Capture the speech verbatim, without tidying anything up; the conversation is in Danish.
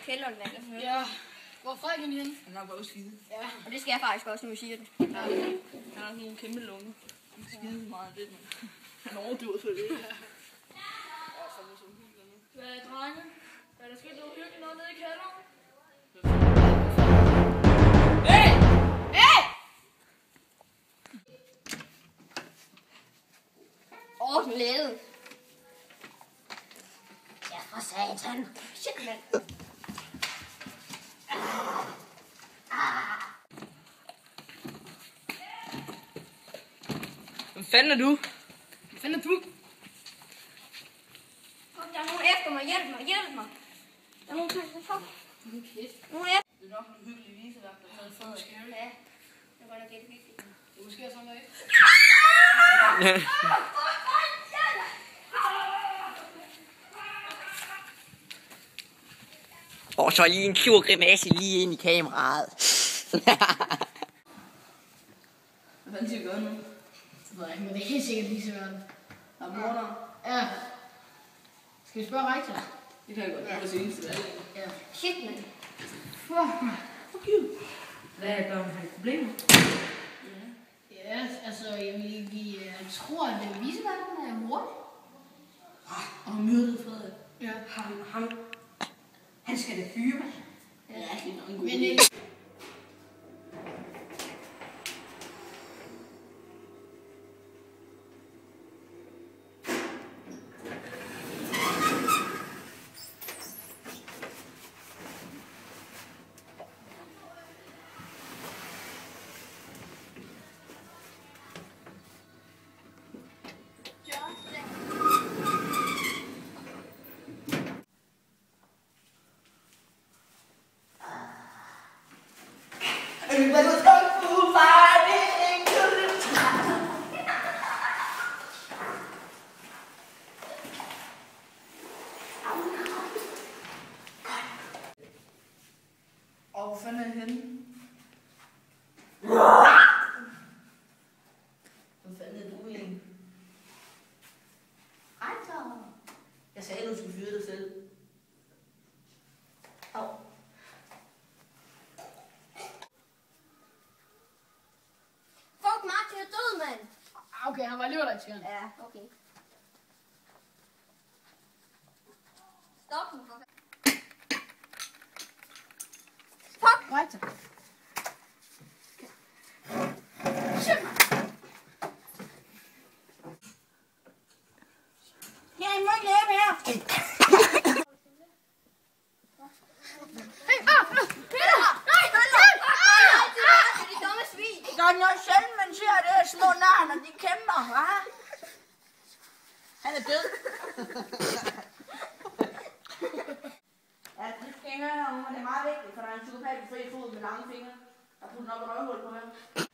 kælderen, der kan høre. Ja. Hvor er Frederik henne? Han er nok bare skide. Ja. Og det skal jeg faktisk også, når vi siger det. Ja, han har sådan nogle kæmpe lunge. Han skide så meget af det, men han overdøver for det. Hvad er drenge? Er der sket noget hyggeligt noget nede i kælderen? Hey! Hey! Åh, den lede. Ja, for satan. Shit, mand. Hvem fanden er du? Hvad fanden er du? Der er nogen efter mig. Hjælp mig, hjælp mig. Der er nogen efter mig. Nogen efter. Det er nok en hyggelig visevagt, der har taget Frederik. Ja, det var da lidt vigtigt. Det er måske sådan noget. Og så lige en sur grimasse lige ind i kameraet. Hvad fanden skal vi gøre nu? Det ved jeg ikke, men det er helt sikkert lige sådan. Der er morderen. Ja. Skal vi spørge rektor? Det kan jeg godt. Det er det seneste valg. Ja. Shit, mand. Fuck, man. Fuck you. Hvad er der har problemer? Ja, altså, jeg vil give... Jeg tror, at det viseværten er mor. Og han myrdede Frederik. Ja. Ham, ham. Han skal da fyre. Ja, det er nok en god Men idé. øh, Og hvor fanden er han henne? Hvor fanden er du egentlig? Rektor. Jeg sagde, at du skulle fyre dig selv. Au. Fuck, Martin er død, mand. okay, han var elevredaktøren. Ja, okay. Stop den, for fanden. Fuck! Rektor. Jeg må ikke læbe her. Hey, ah, ah, Peter! Nej, nej, nej! Det er de dumme svin. Der er noget sjældent, man ser det her små nar, når de kæmper, hva'? Han er død. Ja, det skal høre herovre, det er meget vigtigt, for der er en psykopat på fri fod med lange fingre. Der putter nok et røvhul på ham.